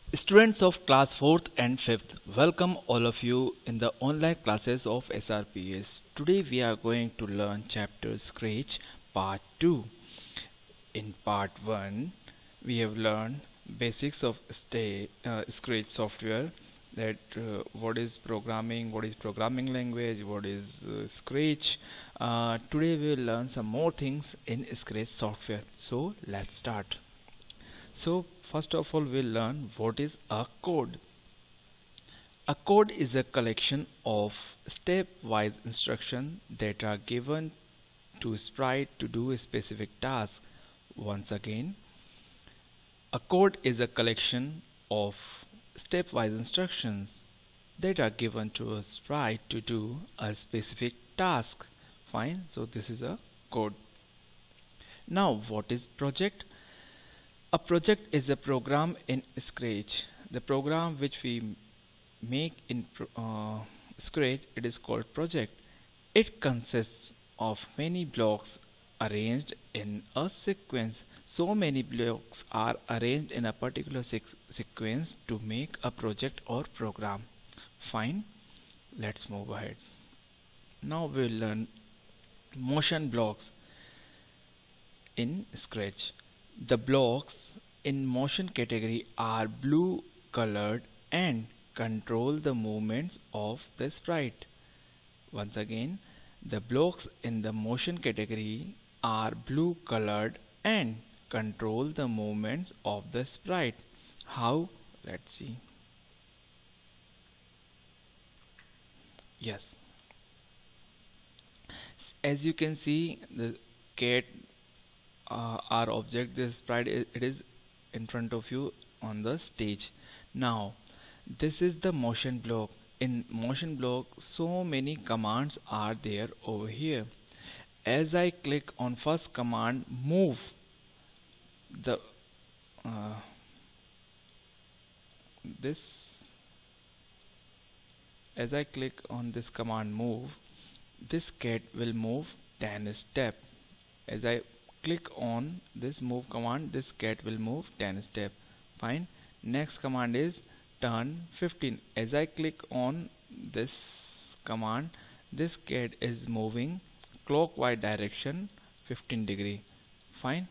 Students of class 4th and 5th, welcome all of you in the online classes of SRPS. Today we are going to learn chapter Scratch part 2. In part 1, we have learned basics of Scratch software, that what is programming language, what is Scratch. Today we will learn some more things in Scratch software. So let's start. So first of all, we'll learn what is a code. A code is a collection of step-wise instructions that are given to sprite to do a specific task. Once again, a code is a collection of step-wise instructions that are given to a sprite to do a specific task. Fine, so this is a code. Now, what is project? A project is a program in Scratch. The program which we make in Scratch, it is called project. It consists of many blocks arranged in a sequence. So many blocks are arranged in a particular sequence to make a project or program. Fine, let's move ahead. Now we'll learn motion blocks in Scratch. The blocks in motion category are blue colored and control the movements of the sprite. Once again, the blocks in the motion category are blue colored and control the movements of the sprite. How? Let's see. Yes. As you can see, the cat our object, this sprite, it is in front of you on the stage. Now this is the motion block. In motion block, so many commands are there over here. As I click on first command, move, the as I click on this command move, this cat will move 10 steps. As I click on this move command, this cat will move 10 steps. Fine. Next command is turn 15. As I click on this command, this cat is moving clockwise direction 15 degree. Fine.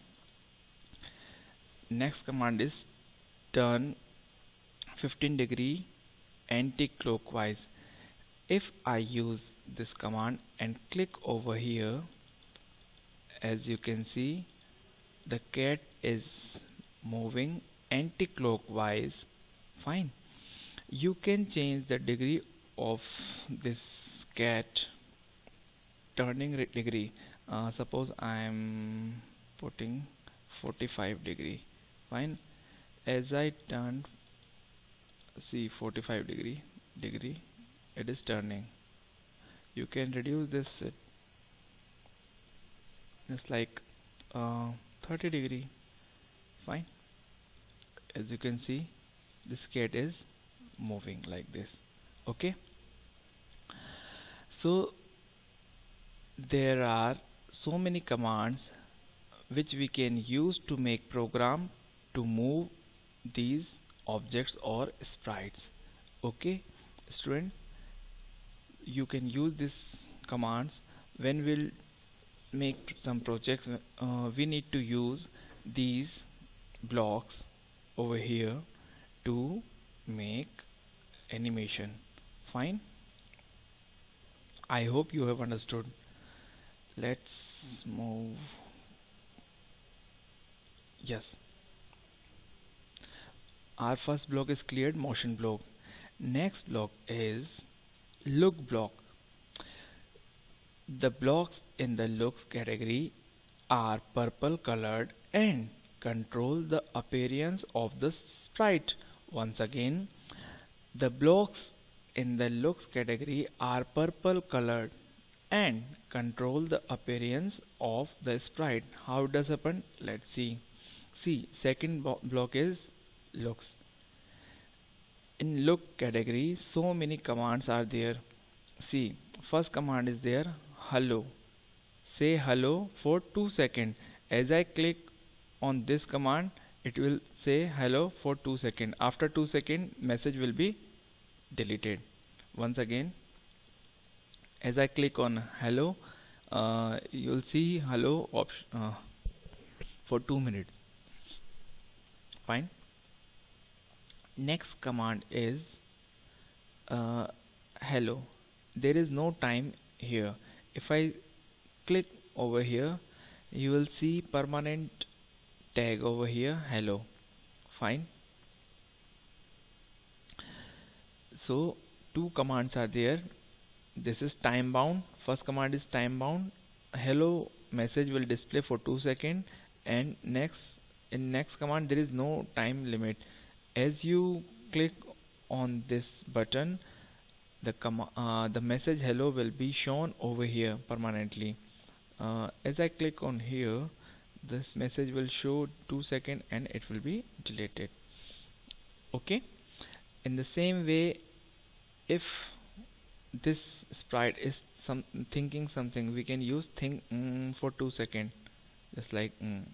Next command is turn 15 degree anti-clockwise. If I use this command and click over here, as you can see, the cat is moving anti-clockwise. Fine. You can change the degree of this cat turning degree. Suppose I am putting 45 degree. Fine. As I turn, see 45 degree, it is turning. You can reduce this it's like 30 degree. Fine. As you can see, this cat is moving like this. Okay, so there are so many commands which we can use to make program to move these objects or sprites. Okay, students, you can use these commands when we'll make some projects. We need to use these blocks over here to make animation. Fine, I hope you have understood. Let's move. Yes, our first block is cleared, motion block. Next block is look block. The blocks in the looks category are purple colored and control the appearance of the sprite. Once again, the blocks in the looks category are purple colored and control the appearance of the sprite. How it does happen? Let's see. See, second block is looks. In look category, so many commands are there. See, first command is there, hello. Say hello for 2 seconds. As I click on this command, it will say hello for 2 seconds. After 2 seconds, message will be deleted. Once again, as I click on hello, you'll see hello option for 2 minutes. Fine. Next command is hello. There is no time here. If I click over here, you will see permanent tag over here, hello. Fine. So two commands are there. This is time bound. First command is time bound. Hello message will display for 2 seconds, and next command there is no time limit. As you click on this button, the message hello will be shown over here permanently. As I click on here, this message will show 2 seconds and it will be deleted. Okay. In the same way, if this sprite is thinking something, we can use think for 2 seconds, just like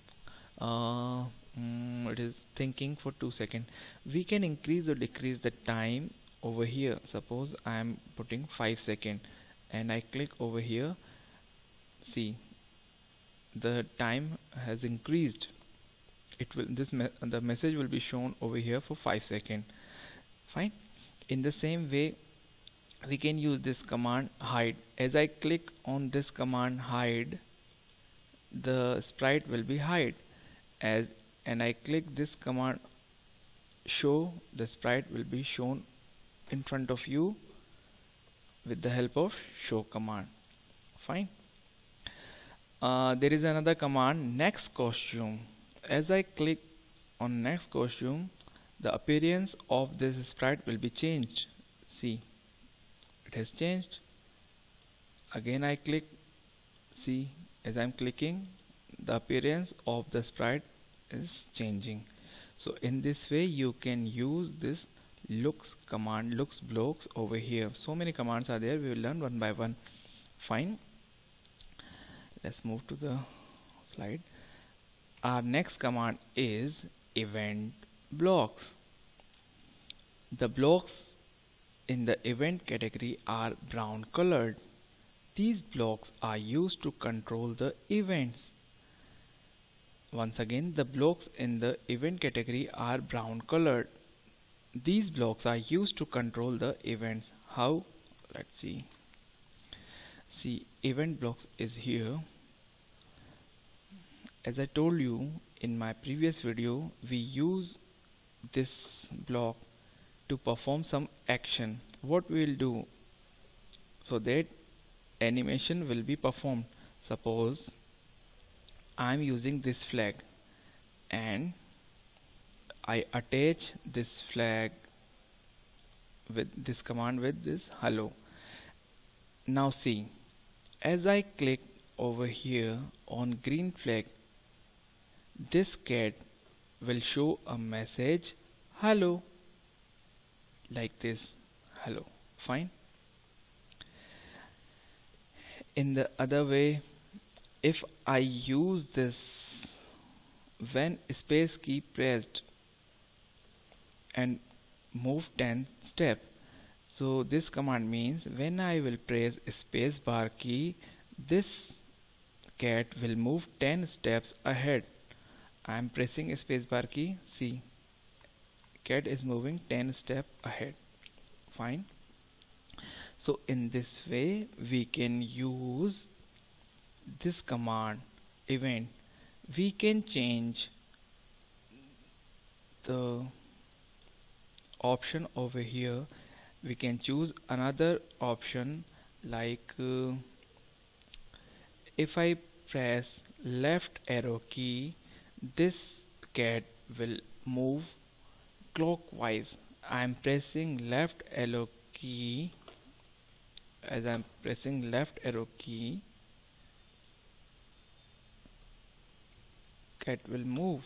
it is thinking for 2 seconds. We can increase or decrease the time over here. Suppose I am putting 5 seconds and I click over here. See, the time has increased. It will the message will be shown over here for 5 seconds. Fine. In the same way, we can use this command hide. As I click on this command hide, the sprite will be hide. And I click this command show, the sprite will be shown in front of you with the help of show command. Fine. There is another command, next costume. As I click on next costume, the appearance of this sprite will be changed. See, it has changed. Again I click. See, as I'm clicking, the appearance of the sprite is changing. So in this way you can use this looks command, looks blocks over here. So many commands are there, we will learn one by one. Fine. Let's move to the slide. Our next command is event blocks. The blocks in the event category are brown colored. These blocks are used to control the events. Once again, the blocks in the event category are brown colored. These blocks are used to control the events. How? Let's see. See, event blocks is here. As I told you in my previous video, we use this block to perform some action. What we will do so that animation will be performed. Suppose I am using this flag and I attach this flag with this command with this hello. Now see, as I click over here on green flag, this cat will show a message hello, like this, hello. Fine. In the other way, if I use this when space key pressed and move 10 step, so this command means when I will press space bar key, this cat will move 10 steps ahead. I am pressing space bar key, see, cat is moving 10 steps ahead. Fine. So in this way we can use this command event. We can change the option over here. We can choose another option, like if I press left arrow key, this cat will move clockwise. I am pressing left arrow key. As I am pressing left arrow key, cat will move.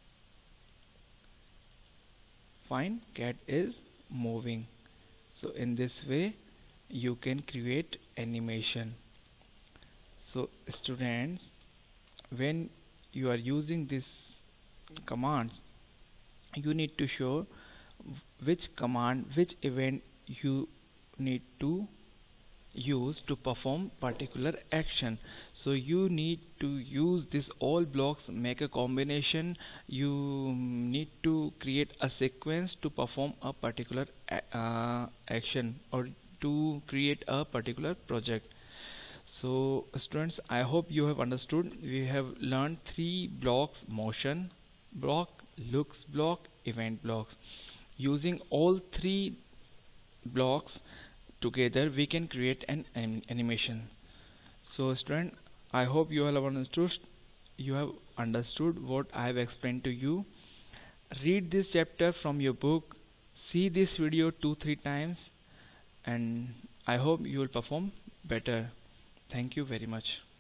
Fine, cat is moving. So in this way you can create animation. So students, when you are using these commands, you need to show which command, which event you need to use to perform particular action. So you need to use this all blocks, make a combination. You need to create a sequence to perform a particular action, or to create a particular project. So students, I hope you have understood. We have learned three blocks: motion block, looks block, event blocks. Using all three blocks together, we can create an animation. So student, I hope you all have understood what I have explained to you. Read this chapter from your book, see this video 2-3 times, and I hope you will perform better. Thank you very much.